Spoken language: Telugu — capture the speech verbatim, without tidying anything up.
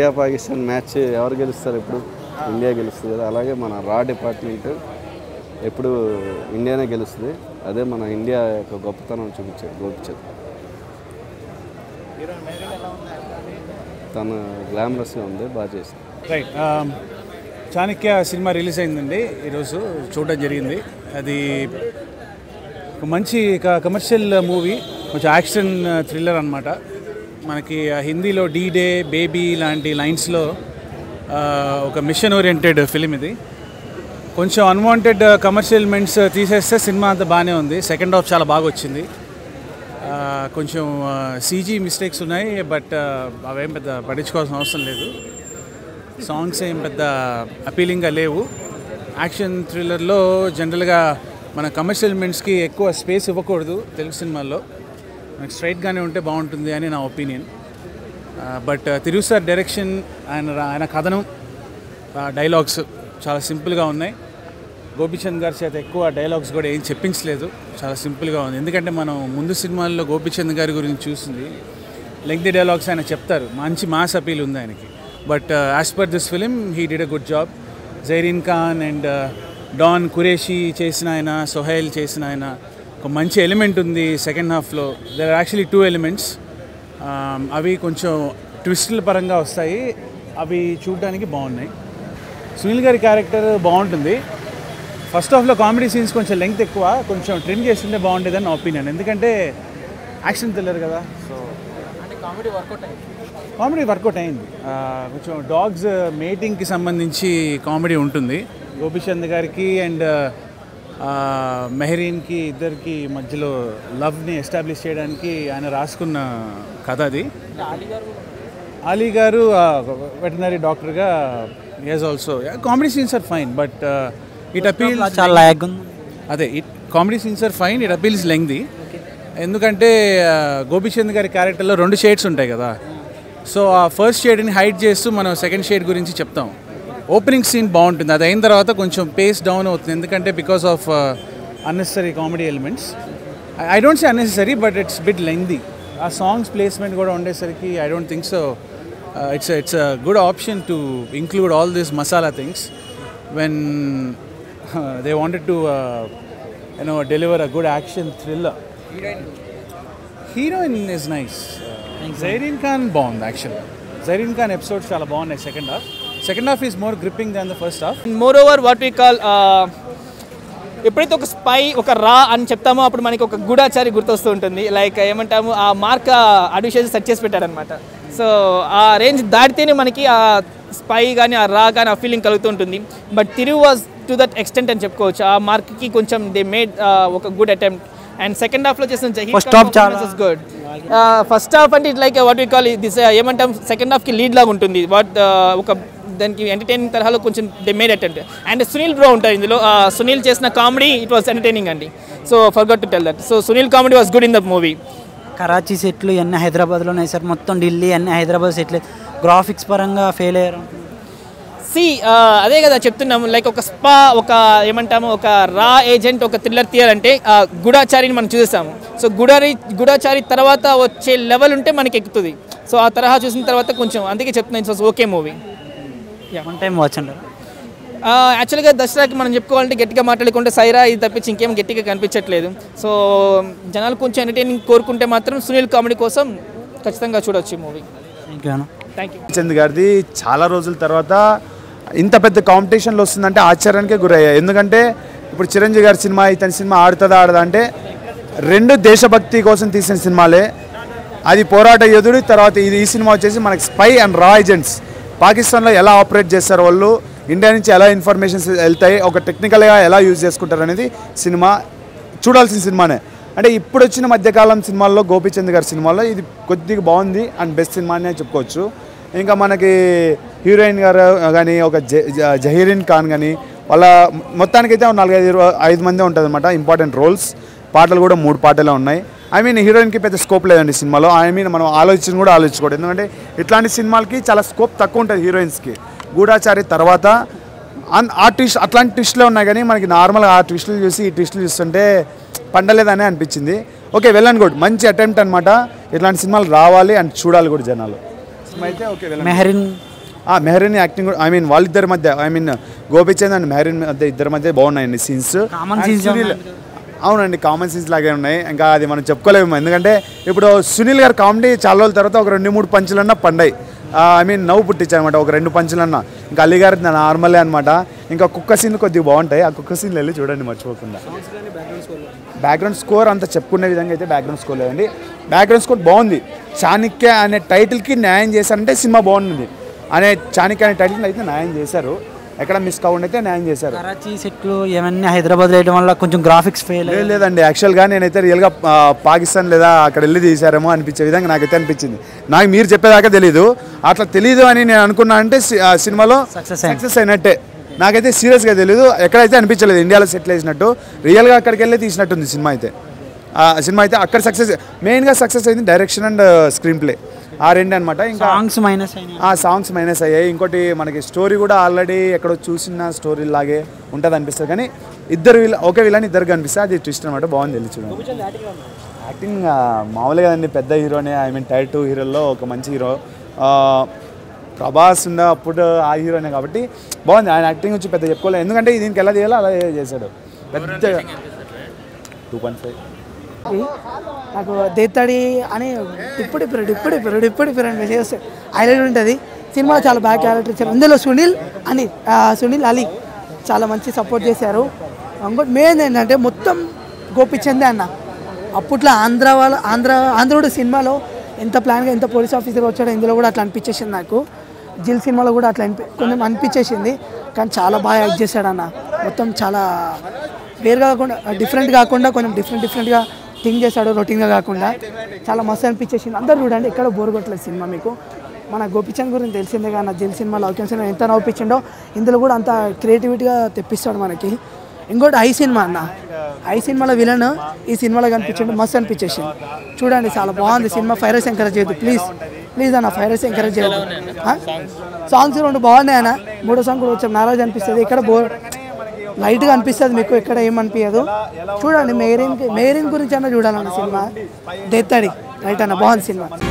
పాకిస్తాన్ మ్యాచ్ ఎవరు గెలుస్తారు? ఇప్పుడు ఇండియా గెలుస్తుంది కదా. అలాగే మన రా డిపార్ట్మెంట్ ఎప్పుడు ఇండియానే గెలుస్తుంది. అదే మన ఇండియా యొక్క గొప్పతనం చూపించాడు గోపిచంద్. తను గ్లామరస్గా ఉంది, బాగా చేసింది. రైట్. చాణక్య సినిమా రిలీజ్ అయిందండి ఈరోజు, చూడడం జరిగింది. అది ఒక మంచి కమర్షియల్ మూవీ, కొంచెం యాక్షన్ థ్రిల్లర్ అనమాట. మనకి హిందీలో డీ డే, బేబీ లాంటి లైన్స్లో ఒక మిషన్ ఓరియంటెడ్ ఫిలిం ఇది. కొంచెం అన్వాంటెడ్ కమర్షియల్ ఎలిమెంట్స్ తీసేస్తే సినిమా అంతా బాగానే ఉంది. సెకండ్ హాఫ్ చాలా బాగా వచ్చింది. కొంచెం సీజీ మిస్టేక్స్ ఉన్నాయి, బట్ అవేం పెద్ద పట్టించుకోవాల్సిన అవసరం లేదు. సాంగ్స్ ఏం పెద్ద అపీలింగ్గా లేవు. యాక్షన్ థ్రిల్లర్లో జనరల్గా మన కమర్షియల్ ఎలిమెంట్స్కి ఎక్కువ స్పేస్ ఇవ్వకూడదు తెలుగు సినిమాల్లో. మనకి స్ట్రైట్గానే ఉంటే బాగుంటుంది అని నా ఒపీనియన్. బట్ తిరుగు సార్ డైరెక్షన్, ఆయన ఆయన కథనం, డైలాగ్స్ చాలా సింపుల్గా ఉన్నాయి. గోపిచంద్ గారి చేత ఎక్కువ డైలాగ్స్ కూడా ఏం చెప్పించలేదు, చాలా సింపుల్గా ఉంది. ఎందుకంటే మనం ముందు సినిమాల్లో గోపిచంద్ గారి గురించి చూసింది లెంగ్తీ డైలాగ్స్ ఆయన చెప్తారు, మంచి మాస్ అపీల్ ఉంది ఆయనకి. But as per this film he did a good job. Zareen Khan and డాన్ ఖురేషీ చేసిన ఆయన, సోహైల్ చేసిన ఆయన, ఒక మంచి ఎలిమెంట్ ఉంది సెకండ్ హాఫ్లో. There are actually two elements. అవి కొంచెం ట్విస్టుల పరంగా వస్తాయి, అవి చూడడానికి బాగున్నాయి. సునీల్ గారి క్యారెక్టర్ బాగుంటుంది. ఫస్ట్ హాఫ్లో కామెడీ సీన్స్ కొంచెం లెంగ్త్ ఎక్కువ, కొంచెం ట్రిమ్ చేస్తుంటే బాగుండేదని నా ఒపీనియన్. ఎందుకంటే యాక్షన్ థ్రిల్లర్ కదా, సో కామెడీ వర్కౌట్ అయింది. కామెడీ వర్కౌట్ అయింది. కొంచెం డాగ్స్ మేటింగ్కి సంబంధించి కామెడీ ఉంటుంది. గోపిచంద్ గారికి అండ్ మెహరీన్కి ఇద్దరికి మధ్యలో లవ్ని ఎస్టాబ్లిష్ చేయడానికి ఆయన రాసుకున్న కథ అది. అలీ గారు వెటనరీ డాక్టర్గా is also. Comedy scenes are fine, but it appeals చాలా అదే it comedy scenes are fine, it appeals lengthy. ఎందుకంటే గోపిచంద్ గారి క్యారెక్టర్లో రెండు షేడ్స్ ఉంటాయి కదా, సో ఆ ఫస్ట్ షేడ్ని హైడ్ చేస్తూ మనం సెకండ్ షేడ్ గురించి చెప్తాం. ఓపెనింగ్ సీన్ బాగుంటుంది, అది అయిన తర్వాత కొంచెం పేస్ డౌన్ అవుతుంది. ఎందుకంటే because of unnecessary comedy elements. I don't say unnecessary, but it's bit lengthy. ఆ సాంగ్స్ ప్లేస్మెంట్ కూడా ఉండేసరికి I don't think so. It's it's a good option to include all this masala things when they wanted to you know deliver a good action thriller. Heroine is nice. Zareen Khan బాగుంది యాక్చువల్గా. జైరీన్ ఖాన్ ఎపిసోడ్స్ చాలా బాగున్నాయి. Second half second half is more gripping than the first half. More over what we call, ఎప్పుడైతే ఒక స్పై, ఒక రా అని చెప్తామో అప్పుడు మనకి ఒక గూఢాచారి గుర్తొస్తూ ఉంటుంది. లైక్ ఏమంటాము, ఆ మార్క్ అడ్మిషన్ సెట్ చేసి పెట్టారనమాట. సో ఆ రేంజ్ దాటితేనే మనకి ఆ స్పై కానీ ఆ రా కానీ ఆ ఫీలింగ్ కలుగుతూ ఉంటుంది. బట్ తిరుగు వాజ్ టు దట్ ఎక్స్టెంట్ అని చెప్పుకోవచ్చు. ఆ మార్క్కి కొంచెం దే మేడ్ ఒక గుడ్ అటెంప్ట్. అండ్ సెకండ్ హాఫ్లో చేసిన ఫస్ట్ హాఫ్ చాలా గుడ్. ఫస్ట్ హాఫ్ అంటే it like what we call this ఏమంటాం, సెకండ్ హాఫ్కి లీడ్ లాగా ఉంటుంది. వాట్ ఒక దానికి ఎంటర్టైనింగ్ తరహాలో కొంచెం they made attempt. And Sunil bro ఉంటారు ఇందులో. సునీల్ చేసిన కామెడీ ఇట్ వాస్ ఎంటర్టైనింగ్ అండి. So forgot to tell that. So Sunil comedy was good in the movie. Karachi సెట్లు అన్నీ హైదరాబాద్లోనే సార్, మొత్తం ఢిల్లీ అన్నీ హైదరాబాద్ సెట్లు. గ్రాఫిక్స్ పరంగా ఫెయిల్ అయ్యారు. సి అదే కదా చెప్తున్నాము, లైక్ ఒక స్పా, ఒక ఏమంటాము, ఒక రా ఏజెంట్, ఒక థ్రిల్లర్ తీయాలంటే గూఢాచారిని మనం చూసాము. సో గుడారి గూఢాచారి తర్వాత వచ్చే లెవెల్ ఉంటే మనకి ఎక్కుతుంది. సో ఆ తరహా చూసిన తర్వాత కొంచెం అందుకే చెప్తున్నాను it's okay movie. One time watch అంటారు. యాక్చువల్గా దసరాకి మనం చెప్పుకోవాలంటే గట్టిగా మాట్లాడుకుంటే సైరా ఇది తప్పించి ఇంకేం గట్టిగా కనిపించట్లేదు. సో జనాలు కొంచెం ఎంటర్టైనింగ్ కోరుకుంటే మాత్రం సునీల్ కామెడీ కోసం ఖచ్చితంగా చూడవచ్చు ఈ movie. Thank you. Thank you. Chand గారిది చాలా రోజుల తర్వాత ఇంత పెద్ద కాంపిటీషన్లో వస్తుందంటే ఆశ్చర్యానికే గురయ్యా. ఎందుకంటే ఇప్పుడు చిరంజీవి గారి సినిమా, ఇతని సినిమా ఆడుతుందా ఆడదా అంటే రెండు దేశభక్తి కోసం తీసిన సినిమాలే. అది పోరాట యోధుడు, తర్వాత ఇది ఈ సినిమా వచ్చేసి మనకి స్పై అండ్ రా ఏజెంట్స్. పాకిస్తాన్లో ఎలా ఆపరేట్ చేస్తారు వాళ్ళు, ఇండియా నుంచి ఎలా ఇన్ఫర్మేషన్స్ వెళ్తాయి, ఒక టెక్నికల్గా ఎలా యూజ్ చేసుకుంటారు అనేది సినిమా చూడాల్సిన సినిమానే. అంటే ఇప్పుడు వచ్చిన మధ్యకాలం సినిమాల్లో గోపిచంద్ గారి సినిమాల్లో ఇది కొద్దిగా బాగుంది అండ్ బెస్ట్ సినిమా అని చెప్పుకోవచ్చు. ఇంకా మనకి హీరోయిన్ గారు కానీ, ఒక జహీరీన్ ఖాన్ కానీ, వాళ్ళ మొత్తానికైతే నాలుగైదు ఐదు మంది ఉంటుంది అనమాట ఇంపార్టెంట్ రోల్స్. పాటలు కూడా మూడు పాటలే ఉన్నాయి. ఐ మీన్ హీరోయిన్కి పెద్ద స్కోప్ లేదండి సినిమాలో. ఐ మీన్ మనం ఆలోచన కూడా ఆలోచించుకోవడం, ఎందుకంటే ఇట్లాంటి సినిమాలకి చాలా స్కోప్ తక్కువ ఉంటుంది హీరోయిన్స్కి. గూఢాచారి తర్వాత ఆ ట్విస్ట్, అట్లాంటి ట్విస్టులే ఉన్నాయి కానీ మనకి నార్మల్గా ఆ ట్విస్టులు చూసి ఈ ట్విస్టులు చూస్తుంటే పండలేదనే అనిపించింది. ఓకే, వెల్ అండ్ గుడ్, మంచి అటెంప్ట్ అనమాట. ఇట్లాంటి సినిమాలు రావాలి అండ్ చూడాలి కూడా జనాలు. అయితే okay, Mehreen Mehreen acting I mean వాళ్ళిద్దరి మధ్య I mean Gopichand and Mehreen మధ్య ఇద్దరి మధ్య బాగున్నాయండి సీన్స్. సునీల్ అవునండి కామన్ సీన్స్ లాగే ఉన్నాయి. ఇంకా అది మనం చెప్పుకోలేము ఎందుకంటే ఇప్పుడు సునీల్ గారు కామెడీ చాలా రోజుల తర్వాత ఒక రెండు మూడు పంచులన్నా పండాయి. ఐ మీన్ నవ్వు పుట్టించారనమాట ఒక రెండు పంచులన్నా. ఇంకా అలీ గారి నార్మలే అనమాట. ఇంకా కుక్క సీన్లు కొద్దిగా బాగుంటాయి. ఆ కుక్క సీన్లు వెళ్ళి చూడండి మర్చిపోకుండా. బ్యాక్గ్రౌండ్ స్కోర్ అంత చెప్పుకునే విధంగా అయితే బ్యాక్గ్రౌండ్ స్కోర్ లేదండి. బ్యాక్గ్రౌండ్ స్కోర్ బాగుంది. చాణక్య అనే టైటిల్కి న్యాయం చేశారంటే సినిమా బాగుంది అనే చాణక్య అనే టైటిల్ని అయితే న్యాయం చేశారు. ఎక్కడ మిస్ కాకుండా అయితే న్యాయం చేశారు. కరాచీ సెట్లు ఇవన్నీ హైదరాబాద్ వేయడం వల్ల కొంచెం గ్రాఫిక్స్ ఫెయిల్ లేదండి. యాక్చువల్గా నేనైతే రియల్గా పాకిస్తాన్ లేదా అక్కడ వెళ్ళి తీశారేమో అనిపించే విధంగా నాకైతే అనిపించింది. నాకు మీరు చెప్పేదాకా తెలీదు. అట్లా తెలీదు అని నేను అనుకున్నా అంటే సినిమాలో సక్సెస్ అయినట్టే. నాకైతే సీరియస్గా తెలీదు. ఎక్కడైతే అనిపించలేదు ఇండియాలో సెటిల్ వేసినట్టు. రియల్గా అక్కడికి వెళ్ళి తీసినట్టుంది సినిమా అయితే. సినిమా అయితే అక్కడ సక్సెస్ మెయిన్గా సక్సెస్ అయింది డైరెక్షన్ అండ్ స్క్రీన్ ప్లే ఆ రెండు అనమాట. ఇంకా సాంగ్స్ మైనస్ ఆ సాంగ్స్ మైనస్ అయ్యాయి. ఇంకోటి మనకి స్టోరీ కూడా ఆల్రెడీ ఎక్కడో చూసిన స్టోరీ లాగే ఉంటుంది అనిపిస్తుంది. కానీ ఇద్దరు వీళ్ళ ఒకే వీళ్ళని ఇద్దరికి అనిపిస్తుంది. అది ట్విస్ట్ అనమాట. బాగుంది వెళ్ళి చూడండి. యాక్టింగ్ మామూలుగా కదండి. పెద్ద హీరోనే ఐ మీన్ టైర్ టూ హీరోల్లో ఒక మంచి హీరో. ప్రభాస్ ఉన్న అప్పుడు ఆ హీరోనే కాబట్టి బాగుంది. ఆయన యాక్టింగ్ వచ్చి పెద్ద చెప్పుకోలేదు. ఎందుకంటే దీనికి ఎలా చేయాలో అలా చేశాడు. పెద్ద టూ పాయింట్ ఫైవ్ నాకు దేత్తడి అని ఇప్పుడు ఇప్పుడు ఇప్పుడు ఇప్పుడు ఇప్పుడు ఇప్పుడు మెసేజ్ హైలైట్ ఉంటుంది. సినిమా చాలా బాగా క్యారెక్టర్ ఇచ్చారు. అందులో సునీల్ అని సునీల్ అలీ చాలా మంచి సపోర్ట్ చేశారు. ఇంకోటి మెయిన్ ఏంటంటే మొత్తం గోపిచందే అన్న. అప్పట్లో ఆంధ్ర వాళ్ళ ఆంధ్ర ఆంధ్రుడు సినిమాలో ఎంత ప్లాన్గా ఎంత పోలీస్ ఆఫీసర్ వచ్చాడో ఇందులో కూడా అట్లా అనిపించేసింది నాకు. జిల్ సినిమాలో కూడా అట్లా అనిపి కొంచెం అనిపించేసింది. కానీ చాలా బాగా యాక్ట్ చేశాడన్న. మొత్తం చాలా వేరుగా కాకుండా డిఫరెంట్ కాకుండా కొంచెం డిఫరెంట్ డిఫరెంట్గా థింక్ చేశాడు. రొటీన్గా కాకుండా చాలా మస్తు అనిపించేసింది. అందరూ చూడండి ఎక్కడ బోర్ కొట్టలేదు సినిమా. మీకు మన గోపిచంద్ గురించి తెలిసిందే కానీ జిల్ సినిమా లవ్ సినిమా ఎంత నవ్వుపించిండో ఇందులో కూడా అంత క్రియేటివిటీగా తెప్పిస్తాడు మనకి. ఇంకోటి ఐ సినిమా అన్న. ఐ సినిమాలో విలన్ ఈ సినిమాలో కనిపించండి మస్తు అనిపించేసింది. చూడండి చాలా బాగుంది సినిమా. ఫైరస్ ఎంకరేజ్ చేయొద్దు ప్లీజ్ ప్లీజ్ అన్న. ఫైరస్ ఎంకరేజ్ చేయొద్దు. సాంగ్స్ రెండు బాగున్నాయి అన్న. మూడో సాంగ్ కూడా వచ్చాం నారాజ్ అనిపిస్తుంది. ఇక్కడ బోర్ లైట్గా అనిపిస్తుంది మీకు. ఎక్కడ ఏమనిపించదు. చూడండి మెహరీన్ మెహరీన్ గురించి అన్న చూడాలన్న సినిమా. దెత్తడి రైట్ అన్న బాగుంది సినిమా.